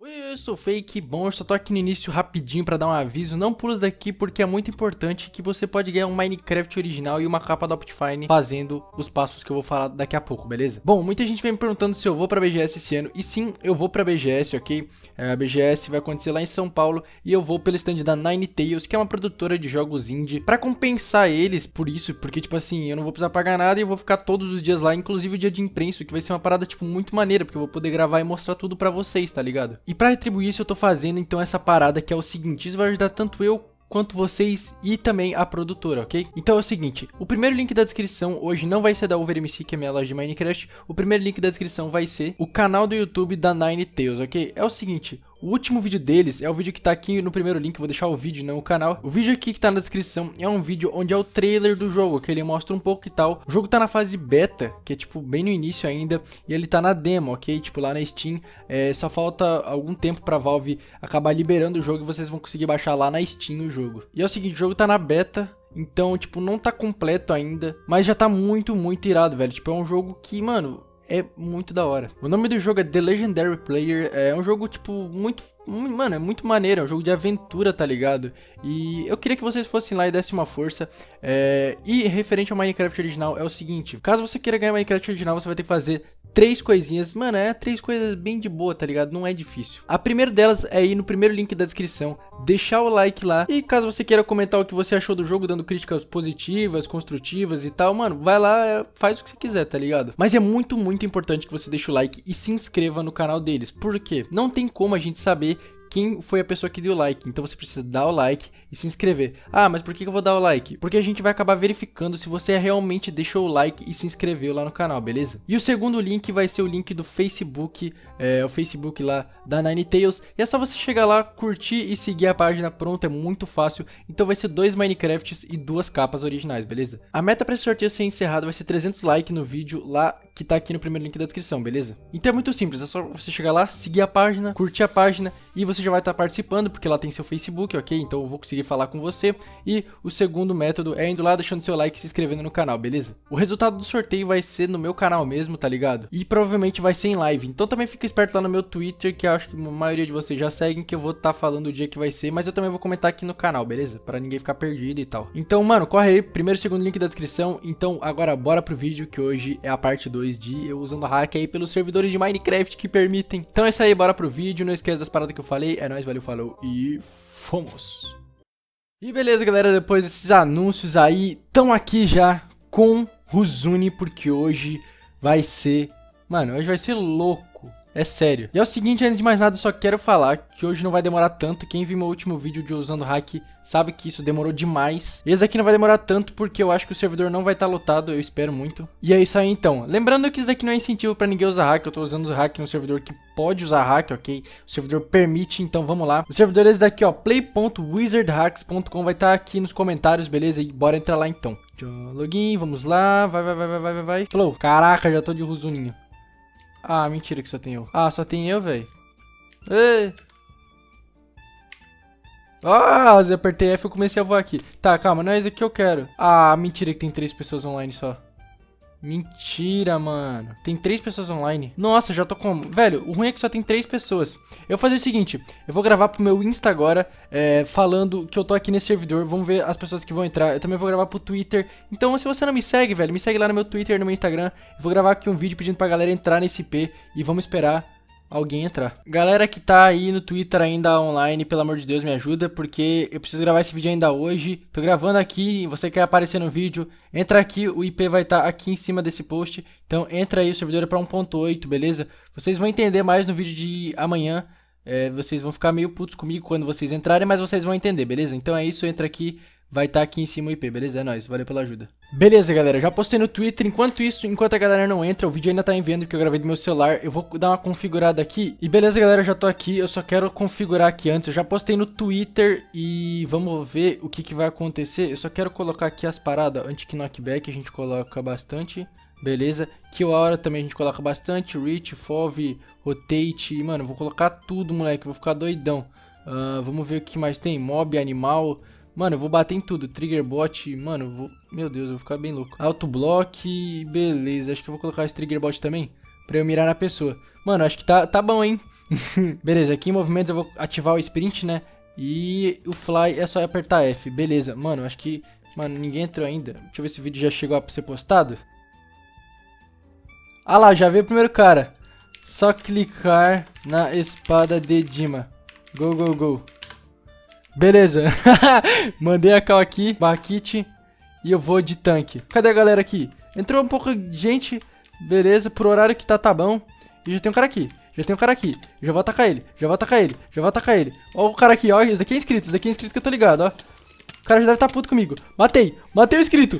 Oi, eu sou o Fake, bom, eu só tô aqui no início rapidinho pra dar um aviso, não pula daqui porque é muito importante que você pode ganhar um Minecraft original e uma capa da Optifine fazendo os passos que eu vou falar daqui a pouco, beleza? Bom, muita gente vem me perguntando se eu vou pra BGS esse ano, e sim, eu vou pra BGS, ok? A BGS vai acontecer lá em São Paulo e eu vou pelo stand da Ninetales, que é uma produtora de jogos indie, pra compensar eles por isso, porque tipo assim, eu não vou precisar pagar nada e eu vou ficar todos os dias lá, inclusive o dia de imprensa, que vai ser uma parada tipo muito maneira, porque eu vou poder gravar e mostrar tudo pra vocês, tá ligado? E pra retribuir isso eu tô fazendo então essa parada que é o seguinte, isso vai ajudar tanto eu quanto vocês e também a produtora, ok? Então é o seguinte, o primeiro link da descrição hoje não vai ser da OverMC, que é a minha loja de Minecraft, o primeiro link da descrição vai ser o canal do YouTube da Ninetales, ok? É o seguinte, o último vídeo deles é o vídeo que tá aqui no primeiro link, vou deixar o vídeo, não o canal. O vídeo aqui que tá na descrição é um vídeo onde é o trailer do jogo, que ele mostra um pouco e tal. O jogo tá na fase beta, que é tipo bem no início ainda, e ele tá na demo, ok? Tipo lá na Steam, só falta algum tempo pra Valve acabar liberando o jogo e vocês vão conseguir baixar lá na Steam o jogo. E é o seguinte, o jogo tá na beta, então tipo não tá completo ainda, mas já tá muito irado, velho. Tipo é um jogo que, mano, é muito da hora. O nome do jogo é The Legendary Player. É um jogo, tipo, mano, é muito maneiro. É um jogo de aventura, tá ligado? E eu queria que vocês fossem lá e dessem uma força. E referente ao Minecraft original, é o seguinte. Caso você queira ganhar Minecraft original, você vai ter que fazer 3 coisinhas. Mano, 3 coisas bem de boa, tá ligado? Não é difícil. A primeira delas é ir no primeiro link da descrição, deixar o like lá. E caso você queira comentar o que você achou do jogo, dando críticas positivas, construtivas e tal, mano, vai lá, faz o que você quiser, tá ligado? Mas é muito importante que você deixe o like e se inscreva no canal deles. Por quê? Não tem como a gente saber quem foi a pessoa que deu o like, então você precisa dar o like e se inscrever. Ah, mas por que eu vou dar o like? Porque a gente vai acabar verificando se você realmente deixou o like e se inscreveu lá no canal, beleza? E o segundo link vai ser o link do Facebook, o Facebook lá da Ninetales, e é só você chegar lá, curtir e seguir a página, pronto, é muito fácil. Então vai ser 2 Minecrafts e 2 capas originais, beleza? A meta para esse sorteio ser encerrado vai ser 300 likes no vídeo lá que tá aqui no primeiro link da descrição, beleza? Então é muito simples, é só você chegar lá, seguir a página, curtir a página e você já vai estar participando, porque lá tem seu Facebook, ok? Então eu vou conseguir falar com você. E o segundo método é indo lá, deixando seu like e se inscrevendo no canal, beleza? O resultado do sorteio vai ser no meu canal mesmo, tá ligado? E provavelmente vai ser em live, então também fica esperto lá no meu Twitter, que eu acho que a maioria de vocês já seguem, que eu vou estar falando o dia que vai ser, mas eu também vou comentar aqui no canal, beleza? Pra ninguém ficar perdido e tal. Então, mano, corre aí, primeiro e segundo link da descrição. Então agora bora pro vídeo, que hoje é a parte 2 de eu usando hack aí pelos servidores de Minecraft que permitem. Então é isso aí, bora pro vídeo, não esquece das paradas que eu falei, é nóis, valeu, falou e fomos! E beleza, galera, depois desses anúncios aí, tão aqui já com Ruzuni, porque hoje vai ser, mano, hoje vai ser louco. É sério. E é o seguinte, antes de mais nada, eu só quero falar que hoje não vai demorar tanto. Quem viu meu último vídeo de usando hack sabe que isso demorou demais. Esse aqui não vai demorar tanto porque eu acho que o servidor não vai estar lotado, eu espero muito. E é isso aí então. Lembrando que isso daqui não é incentivo pra ninguém usar hack, eu tô usando hack no servidor que pode usar hack, ok? O servidor permite, então vamos lá. O servidor é esse daqui, ó, play.wizardhacks.com, vai estar aqui nos comentários, beleza? E bora entrar lá então. Login, vamos lá, vai. Falou, caraca, já tô de Ruzuninho. Ah, mentira que só tem eu. Ah, só tem eu, velho. Ah, eu apertei F e comecei a voar aqui. Tá, calma, não é isso que eu quero. Ah, mentira que tem 3 pessoas online só. Mentira, mano. Tem 3 pessoas online. Nossa, já tô com... Velho, o ruim é que só tem 3 pessoas. Eu vou fazer o seguinte. Eu vou gravar pro meu Insta agora, falando que eu tô aqui nesse servidor. Vamos ver as pessoas que vão entrar. Eu também vou gravar pro Twitter. Então, se você não me segue, velho, me segue lá no meu Twitter, no meu Instagram. Eu vou gravar aqui um vídeo pedindo pra galera entrar nesse IP. E vamos esperar alguém entrar. Galera que tá aí no Twitter ainda online, pelo amor de Deus, me ajuda, porque eu preciso gravar esse vídeo ainda hoje. Tô gravando aqui, você quer aparecer no vídeo, entra aqui, o IP vai estar aqui em cima desse post. Então entra aí, o servidor é pra 1.8, beleza? Vocês vão entender mais no vídeo de amanhã. Vocês vão ficar meio putos comigo quando vocês entrarem, mas vocês vão entender, beleza? Então é isso, entra aqui, vai estar aqui em cima o IP, beleza? É nóis, valeu pela ajuda. Beleza, galera, já postei no Twitter. Enquanto a galera não entra, o vídeo ainda tá em venda, porque eu gravei do meu celular. Eu vou dar uma configurada aqui. E beleza, galera, já tô aqui. Eu só quero configurar aqui antes. Eu já postei no Twitter e vamos ver o que vai acontecer. Eu só quero colocar aqui as paradas. Anti-knockback a gente coloca bastante. Beleza, kill hora também a gente coloca bastante. Reach, FOV, rotate. Mano, eu vou colocar tudo, moleque, eu vou ficar doidão. Vamos ver o que mais tem. Mob, animal. Mano, eu vou bater em tudo. Trigger bot, mano, eu vou... Meu Deus, eu vou ficar bem louco. Auto block, beleza. Acho que eu vou colocar esse trigger bot também. pra eu mirar na pessoa. Mano, acho que tá bom, hein? Beleza, aqui em movimentos eu vou ativar o sprint, né? E o fly é só apertar F. Beleza, mano, acho que... Mano, ninguém entrou ainda. Deixa eu ver se o vídeo já chegou pra ser postado. Ah lá, já veio o primeiro cara. Só clicar na espada de Dima. Go, go, go. Beleza. Mandei a cal aqui, Bakit. E eu vou de tanque. Cadê a galera aqui? Entrou um pouco de gente. Beleza, por horário que tá bom. E já tem um cara aqui. Já tem um cara aqui. Já vou atacar ele. Já vou atacar ele. Já vou atacar ele. Ó o cara aqui, ó. Esse daqui é inscrito. Esse daqui é inscrito que eu tô ligado, ó. O cara já deve estar puto comigo. Matei. Matei o inscrito.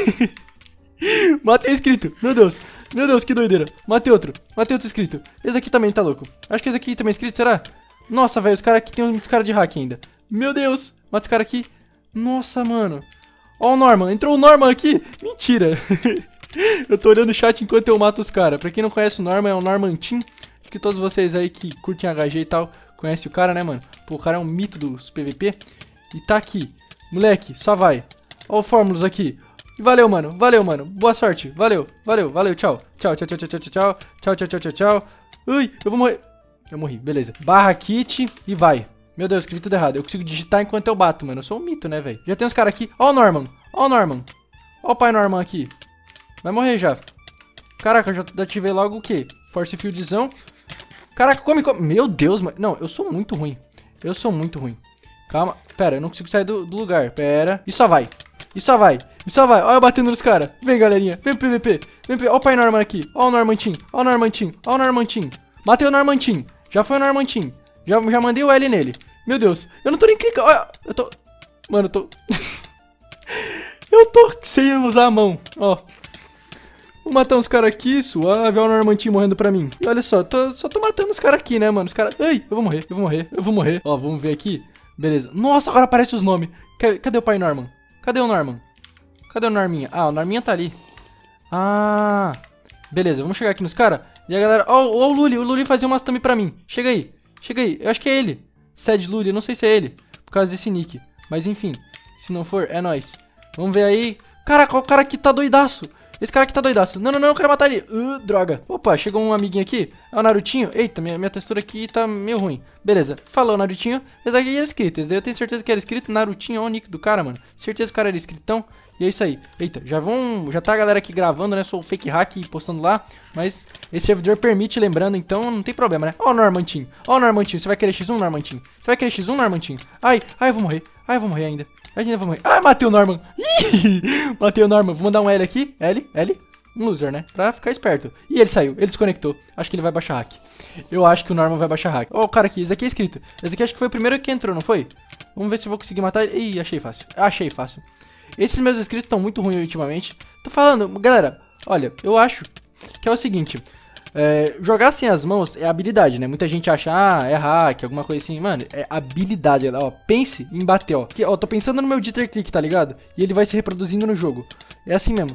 Matei o inscrito. Meu Deus. Meu Deus, que doideira. Matei outro. Matei outro inscrito. Esse aqui também tá louco. Acho que esse aqui também é inscrito, será? Nossa, velho. Os caras aqui tem uns caras de hack ainda. Meu Deus. Mata esse cara aqui. Nossa, mano. Ó o Norman. Entrou o Norman aqui. Mentira. Eu tô olhando o chat enquanto eu mato os caras. Pra quem não conhece o Norman, é o Normantin. Acho que todos vocês aí que curtem HG e tal conhecem o cara, né, mano? Pô, o cara é um mito dos PVP. E tá aqui. Moleque, só vai. Ó o Fórmulas aqui. E valeu, mano. Valeu, mano. Boa sorte. Valeu. Valeu. Valeu. Tchau. Tchau, tchau, tchau, tchau, tchau, tchau. Tchau, tchau, tchau, tchau, tchau. Ui, eu vou morrer. Eu morri. Beleza. Barra kit e vai. Meu Deus, escrevi tudo errado. Eu consigo digitar enquanto eu bato, mano. Eu sou um mito, né, velho? Já tem uns caras aqui. Ó o Norman. Ó o Norman. Ó o pai Norman aqui. Vai morrer já. Caraca, eu já ativei logo o quê? Force Fieldzão. Caraca, come. Meu Deus, mano. Não, eu sou muito ruim. Eu sou muito ruim. Calma. Pera, eu não consigo sair do lugar. Pera. E só vai. E só vai. E só vai. Olha eu batendo nos caras. Vem, galerinha. Vem pro PVP. Vem pro... Ó o pai Norman aqui. Ó o Normantin. Ó o Normantin. Ó o Normantin. Matei o Normantin. Já foi o Normantin. Já mandei o L nele. Meu Deus. Eu não tô nem clicando. Olha. Eu tô... Mano, eu tô... eu tô sem usar a mão. Ó. Vou matar uns caras aqui, suave. Olha o Normantin morrendo pra mim. E olha só, só tô matando os caras aqui, né, mano? Os caras... Ai, eu vou morrer, eu vou morrer, eu vou morrer. Ó, vamos ver aqui. Beleza. Nossa, agora aparecem os nomes. Cadê o pai Norman? Cadê o Norman? Cadê o Norminha? Ah, o Norminha tá ali. Ah. Beleza, vamos chegar aqui nos caras. E a galera... Ó, o Luli fazia umas thumb pra mim. Chega aí. Chega aí. Eu acho que é ele. Sad Luli, eu não sei se é ele. Por causa desse nick. Mas enfim. Se não for, é nóis. Vamos ver aí. Caraca, o cara aqui tá doidaço. Esse cara aqui tá doidaço. Não, eu quero matar ele. Droga. Opa, chegou um amiguinho aqui. É o Narutinho. Eita, minha textura aqui tá meio ruim. Beleza. Falou, Narutinho. Esse aqui era inscrito. Esse daí eu tenho certeza que era inscrito. Narutinho, ó o nick do cara, mano. Certeza que o cara era inscritão. E é isso aí. Eita, já tá a galera aqui gravando, né? Sou o fake hack postando lá. Mas esse servidor permite, lembrando, então não tem problema, né? Ó o Normantinho. Ó o Normantinho. Você vai querer X1, Normantinho? Você vai querer X1, Normantinho? Ai, eu vou morrer. Ai, eu vou morrer ainda. Ainda vou morrer. Ai, matei o Norman. Ih, matei o Norman. Vou mandar um L aqui. L. Um loser, né? Pra ficar esperto. E ele saiu, ele desconectou. Acho que ele vai baixar hack. Eu acho que o Norman vai baixar hack. Ó, o cara aqui, esse aqui é inscrito. Esse aqui acho que foi o primeiro que entrou, não foi? Vamos ver se eu vou conseguir matar ele. Ih, achei fácil. Achei fácil. Esses meus inscritos estão muito ruins ultimamente. Tô falando, galera, olha, eu acho que é o seguinte. Jogar sem as mãos é habilidade, né? Muita gente acha, é hack, alguma coisa assim. Mano, é habilidade, ó. Pense em bater, ó. Ó, tô pensando no meu jitter click, tá ligado? E ele vai se reproduzindo no jogo. É assim mesmo.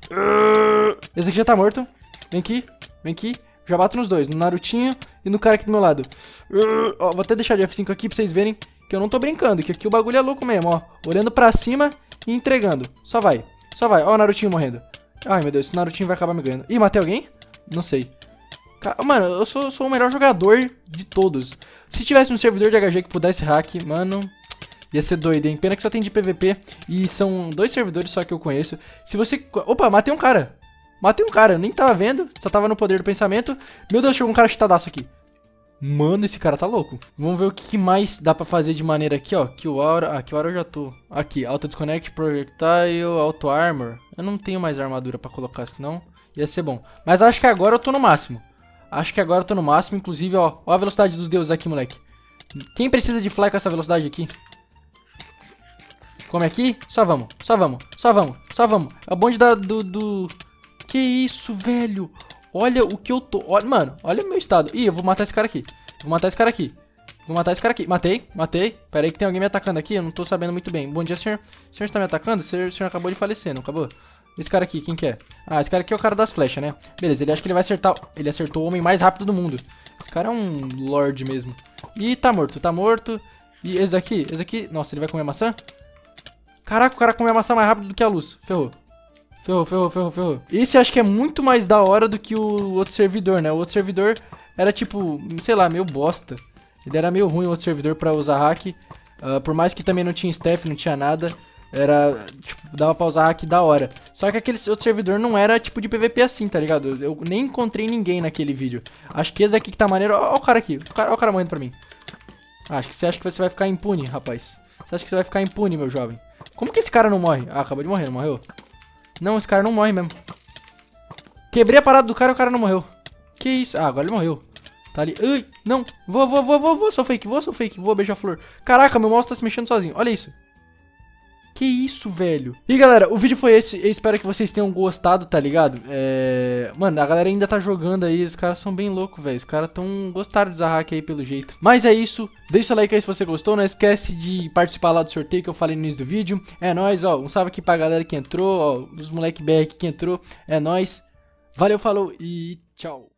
Esse aqui já tá morto. Vem aqui. Já bato nos dois, no Narutinho e no cara aqui do meu lado. Ó, vou até deixar de F5 aqui pra vocês verem que eu não tô brincando, que aqui o bagulho é louco mesmo, ó. Olhando pra cima e entregando. Só vai. Ó o Narutinho morrendo. Ai, meu Deus, esse Narutinho vai acabar me ganhando. Ih, matei alguém? Não sei. Mano, eu sou o melhor jogador de todos. Se tivesse um servidor de HG que pudesse hack, mano, ia ser doido, hein? Pena que só tem de PVP e são 2 servidores só que eu conheço. Se você... Opa, matei um cara. Eu nem tava vendo, só tava no poder do pensamento. Meu Deus, chegou um cara chitadaço aqui. Mano, esse cara tá louco. Vamos ver o que mais dá pra fazer de maneira aqui, ó. Que o aura... que o aura eu já tô. Aqui, auto disconnect, projectile, auto armor. Eu não tenho mais armadura pra colocar, senão ia ser bom. Mas acho que agora eu tô no máximo. Inclusive, ó a velocidade dos deuses aqui, moleque. Quem precisa de fly com essa velocidade aqui? Come aqui, só vamos. É o bonde do... Que isso, velho? Olha o que eu tô... Olha, mano, olha o meu estado. Ih, eu vou matar esse cara aqui. Matei. Pera aí que tem alguém me atacando aqui, eu não tô sabendo muito bem. Bom dia, senhor. O senhor está me atacando? O senhor acabou de falecer, não acabou? Esse cara aqui, quem que é? Ah, esse cara aqui é o cara das flechas, né? Beleza, ele acha que ele vai acertar... Ele acertou o homem mais rápido do mundo. Esse cara é um lord mesmo. Ih, tá morto. E esse daqui... Nossa, ele vai comer maçã? Caraca, o cara come a maçã mais rápido do que a luz. Ferrou, ferrou, ferrou, ferrou. Esse acho que é muito mais da hora do que o outro servidor, né? O outro servidor era tipo, sei lá, meio bosta. Ele era meio ruim o outro servidor pra usar hack. Por mais que também não tinha staff, não tinha nada. Era, tipo, dava pra usar hack da hora. Só que aquele outro servidor não era tipo de PVP assim, tá ligado? Eu nem encontrei ninguém naquele vídeo. Acho que esse daqui que tá maneiro. Ó o cara aqui, ó o cara morrendo pra mim. Acho que você acha que você vai ficar impune, rapaz. Você acha que você vai ficar impune, meu jovem? Como que esse cara não morre? Ah, acabou de morrer, não morreu? Não, esse cara não morre mesmo. Quebrei a parada do cara e o cara não morreu. Que isso? Ah, agora ele morreu. Tá ali. Ai, não. Vou. Sou fake, vou beija-flor. Caraca, meu mouse tá se mexendo sozinho. Olha isso. Que isso, velho. E galera, o vídeo foi esse. Eu espero que vocês tenham gostado, tá ligado? Mano, a galera ainda tá jogando aí. Os caras são bem loucos, velho. Os caras gostaram de usar hack aí pelo jeito. Mas é isso. Deixa o like aí se você gostou. Não esquece de participar lá do sorteio que eu falei no início do vídeo. É nóis, ó. Um salve aqui pra galera que entrou, ó. Os moleque BR que entrou. É nóis. Valeu, falou e tchau.